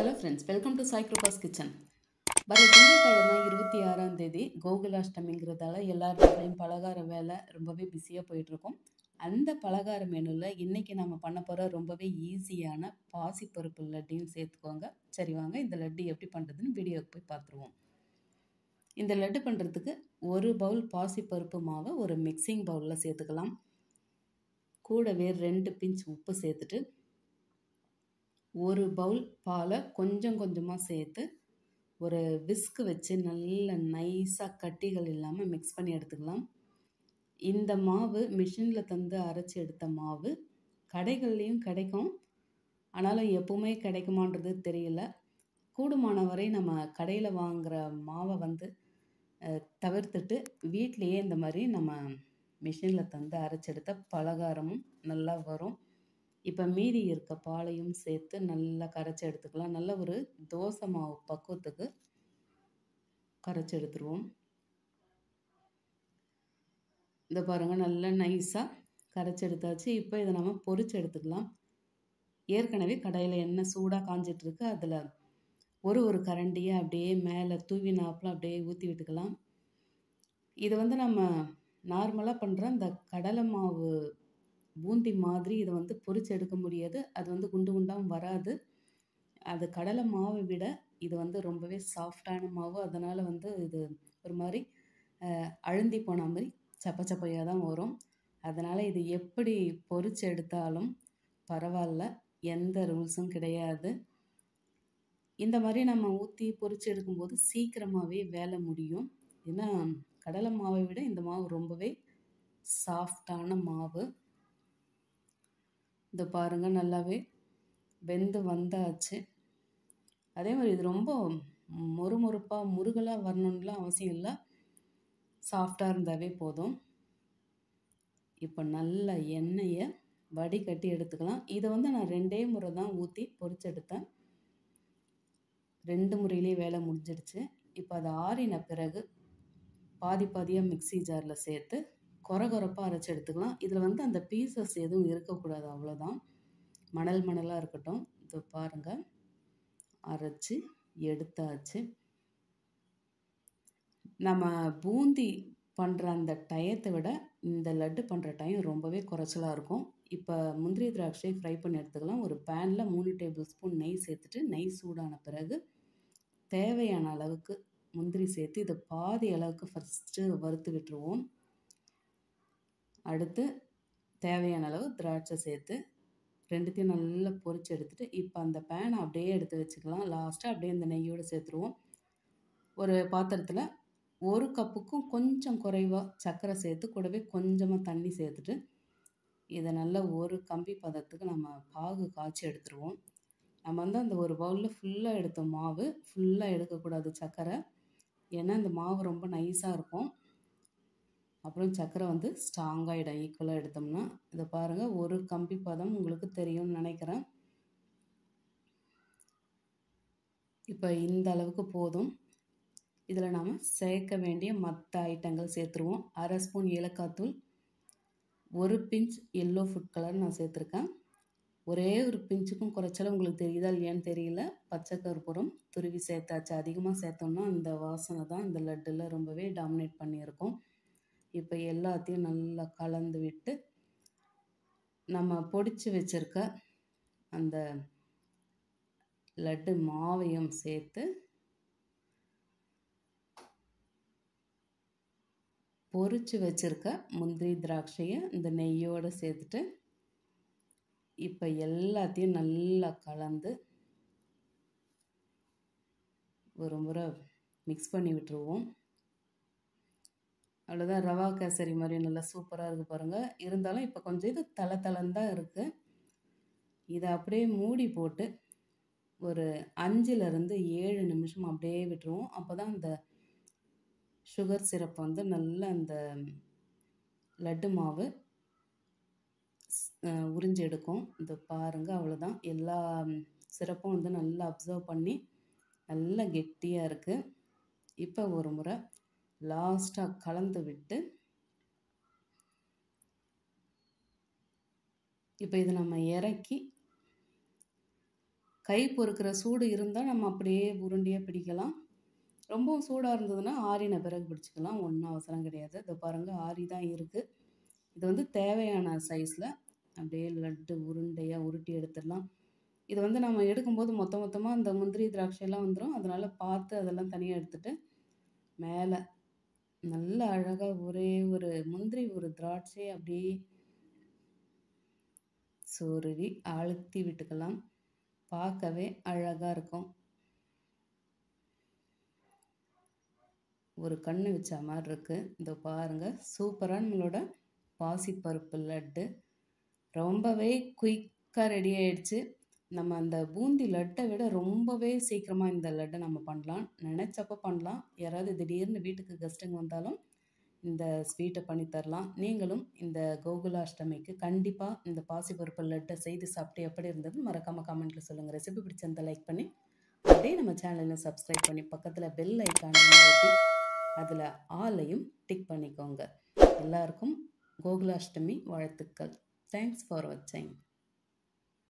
Hello friends, welcome to Sai Kripa's kitchen. வர திங்கட்கிழமை 26ஆம் தேதி கோகுலாஷ்டமிங்கிறதால எல்லார் வீட்லேயும் பலகார வேலை ரொம்பவே பிஸியாக போயிட்டுருக்கோம். அந்த பலகார மெனுவில் இன்றைக்கி நம்ம பண்ண போகிற ரொம்பவே ஈஸியான பாசிப்பருப்பு லட்டையும் சேர்த்துக்கோங்க. சரி வாங்க, இந்த லட்டு எப்படி பண்ணுறதுன்னு வீடியோவுக்கு போய் பார்த்துருவோம். இந்த லட்டு பண்ணுறதுக்கு ஒரு பவுல் பாசிப்பருப்பு மாவை ஒரு மிக்சிங் பவுலில் சேர்த்துக்கலாம். கூடவே 2 பிஞ்ச் உப்பு சேர்த்துட்டு ஒரு பவுல் பாலை கொஞ்சம் கொஞ்சமாக சேர்த்து ஒரு விஸ்க் வச்சு நல்ல நைஸாக கட்டிகள் இல்லாமல் மிக்ஸ் பண்ணி எடுத்துக்கலாம். இந்த மாவு மிஷினில் தந்து அரைச்சி எடுத்த மாவு கடைகள்லேயும் கிடைக்கும். ஆனாலும் எப்பவுமே கிடைக்குமான்றது தெரியல. கூடுமான வரை நம்ம கடையில் வாங்குகிற மாவை தவிர்த்துட்டு வீட்டிலையே இந்த மாதிரி நம்ம மிஷினில் தந்து அரைச்செடுத்த பலகாரமும் நல்லா வரும். இப்போ மீதி இருக்க பாலையும் சேர்த்து நல்லா கரைச்சி எடுத்துக்கலாம். நல்ல ஒரு தோசை மாவு பக்குவத்துக்கு கரைச்சி எடுத்துருவோம். இந்த பாருங்கள், நல்லா நைஸாக கரைச்சி எடுத்தாச்சு. இப்போ இதை நம்ம பொரிச்சு எடுத்துக்கலாம். ஏற்கனவே கடாயில் எண்ணெய் சூடாக காஞ்சிட்ருக்கு. அதில் ஒரு கரண்டியை அப்படியே மேலே தூவினாப்பில் அப்படியே ஊற்றி விட்டுக்கலாம். இது நம்ம நார்மலாக பண்ணுற இந்த கடலை மாவு பூந்தி மாதிரி இதை பொரிச்சு எடுக்க முடியாது. அது குண்டு குண்டாகவும் வராது. அது கடலை மாவை விட இது ரொம்பவே சாஃப்டான மாவு. அதனால் இது ஒரு மாதிரி அழுந்தி போன மாதிரி சப்ப சப்பையாக தான் வரும். அதனால் இது எப்படி பொரிச்சு எடுத்தாலும் பரவாயில்ல, எந்த ரூல்ஸும் கிடையாது. இந்த மாதிரி நம்ம ஊற்றி பொரிச்சு எடுக்கும்போது சீக்கிரமாகவே வேலை முடியும். ஏன்னா கடலை மாவை விட இந்த மாவு ரொம்பவே சாஃப்டான மாவு. இது பாருங்கள், நல்லாவே வெந்து வந்தாச்சு. அதே மாதிரி இது ரொம்ப மொறுமொறுப்பாக முருகலாக வரணும்லாம் அவசியம் இல்லை. சாஃப்டாக இருந்தாவே போதும். இப்போ நல்ல எண்ணெயை வடிகட்டி எடுத்துக்கலாம். இதை நான் 2 முறை தான் ஊற்றி பொரிச்செடுத்தேன். 2 முறையிலே வேலை முடிஞ்சிடுச்சு. இப்போ அது ஆறின பிறகு பாதி பாதியாக மிக்சி ஜாரில் சேர்த்து கொரகொரப்பாக அரைச்சி எடுத்துக்கலாம். இதில் அந்த பீசஸ் எதுவும் இருக்கக்கூடாது, அவ்வளோதான். மணலாக இருக்கட்டும். இது பாருங்கள், அரைச்சி எடுத்தாச்சு. நம்ம பூந்தி பண்ணுற அந்த டயத்தை விட இந்த லட்டு பண்ணுற டைம் ரொம்பவே குறைச்சலாக இருக்கும். இப்போ முந்திரி திராட்சை ஃப்ரை பண்ணி எடுத்துக்கலாம். ஒரு பேனில் 3 டேபிள் ஸ்பூன் நெய் சேர்த்துட்டு நெய் சூடான பிறகு தேவையான அளவுக்கு முந்திரி சேர்த்து இதை பாதி அளவுக்கு ஃபஸ்ட்டு வறுத்து விட்டுருவோம். அடுத்து தேவையான அளவு திராட்சை சேர்த்து 2த்தையும் நல்லா பொரிச்சு எடுத்துகிட்டு இப்போ அந்த பேனை அப்படியே எடுத்து வச்சுக்கலாம். லாஸ்ட்டாக அப்படியே இந்த நெய்யோடு சேர்த்துருவோம். ஒரு பாத்திரத்தில் 1 கப்புக்கும் கொஞ்சம் குறைவாக சர்க்கரை சேர்த்து கூடவே கொஞ்சமாக தண்ணி சேர்த்துட்டு இதை நல்லா ஒரு கம்பி பதத்துக்கு நம்ம பாகு காய்ச்சி எடுத்துருவோம். நம்ம அந்த ஒரு பவுலில் ஃபுல்லாக எடுத்த மாவு ஃபுல்லாக எடுக்கக்கூடாது சர்க்கரை. ஏன்னா இந்த மாவு ரொம்ப நைஸாக இருக்கும். அப்புறம் சர்க்கரை ஸ்ட்ராங்காகிடும். ஈக்குவலாக எடுத்தோம்னா இதை பாருங்கள், ஒரு கம்பி பதம் உங்களுக்கு தெரியும்னு நினைக்கிறேன். இப்போ இந்த அளவுக்கு போதும். இதில் நாம் சேர்க்க வேண்டிய மற்ற ஐட்டங்கள் சேர்த்துருவோம். 1/2 ஸ்பூன் ஏலக்காய் தூள், 1 பிஞ்ச் எல்லோ ஃபுட் கலர் நான் சேர்த்துருக்கேன். ஒரே ஒரு பிஞ்சுக்கும் குறைச்சாலும் உங்களுக்கு தெரியுதா இல்லையான்னு தெரியல. பச்சை கற்பூரம் துருவி சேர்த்தாச்சு. அதிகமாக சேர்த்தோம்னா அந்த வாசனை தான் இந்த லட்டில் ரொம்பவே டாமினேட் பண்ணியிருக்கோம். இப்போ எல்லாத்தையும் நல்லா கலந்து விட்டு நம்ம பொடிச்சு வச்சுருக்க அந்த லட்டு மாவையும் சேர்த்து பொரிச்சு வச்சுருக்க முந்திரி திராட்சையை இந்த நெய்யோடு சேர்த்துட்டு இப்போ எல்லாத்தையும் நல்லா கலந்து ஒரு முறை மிக்ஸ் பண்ணி விட்டுருவோம். அவ்வளோதான், ரவா கேசரி மாதிரி நல்லா சூப்பராக இருக்குது பாருங்கள். இருந்தாலும் இப்போ கொஞ்சம் இது தளன்னு தான் இருக்குது. இதை அப்படியே மூடி போட்டு ஒரு 5லேருந்து 7 நிமிஷம் அப்படியே விட்டுருவோம். அப்போ தான் அந்த சுகர் சிரப் நல்லா அந்த லட்டு மாவு உறிஞ்சி எடுக்கும். இது பாருங்கள், அவ்வளோதான். எல்லா சிரப்பும் நல்லா அப்சர்வ் பண்ணி நல்லா கெட்டியாக இருக்குது. இப்போ ஒரு முறை லாஸ்ட்டாக கலந்து விட்டு இப்போ இதை நம்ம இறக்கி கை பொறுக்கிற சூடு இருந்தால் நம்ம அப்படியே உருண்டையாக பிடிக்கலாம். ரொம்பவும் சூடாக இருந்ததுன்னா ஆறின பிறகு பிடிச்சிக்கலாம். ஒன்றும் அவசரம் கிடையாது. இதோ பாருங்கள், ஆறி தான் இருக்குது. இது வந்து தேவையான சைஸில் அப்படியே லட்டு உருண்டையாக உருட்டி எடுத்துடலாம். இது வந்து நம்ம எடுக்கும்போது மொத்தமாக அந்த முந்திரி திராட்சையெல்லாம் வந்துடும். அதனால் பார்த்து அதெல்லாம் தனியாக எடுத்துட்டு மேலே நல்ல அழகாக ஒரே ஒரு முந்திரி ஒரு திராட்சை அப்படியே சொருவி அழுத்தி விட்டுக்கலாம். பார்க்கவே அழகாக இருக்கும். ஒரு கண்ணு வச்ச மாதிரி இருக்குது. இதோ பாருங்கள், சூப்பராக நம்மளோட பாசிப்பருப்பு லட்டு ரொம்பவே குயிக்காக ரெடி ஆயிடுச்சு. நம்ம அந்த பூந்தி லட்டை விட ரொம்பவே சீக்கிரமாக இந்த லட்டை நம்ம பண்ணலாம். நினச்சப்போ பண்ணலாம். யாராவது திடீர்னு வீட்டுக்கு கெஸ்ட்டுங்க வந்தாலும் இந்த ஸ்வீட்டை பண்ணி தரலாம். நீங்களும் இந்த கோகுலாஷ்டமிக்கு கண்டிப்பாக இந்த பாசிப்பருப்பு லட்டை செய்து சாப்பிட்டு எப்படி இருந்தது மறக்காமல் கமெண்ட்டில் சொல்லுங்கள். ரெசிபி பிடிச்சிருந்தா லைக் பண்ணி அப்படியே நம்ம சேனலை சப்ஸ்கிரைப் பண்ணி பக்கத்தில் பெல் ஐக்கானை அழுத்தி அதில் ஆலையும் டிக் பண்ணிக்கோங்க. எல்லாருக்கும் கோகுலாஷ்டமி வாழ்த்துக்கள். தேங்க்ஸ் ஃபார் வாட்சிங்.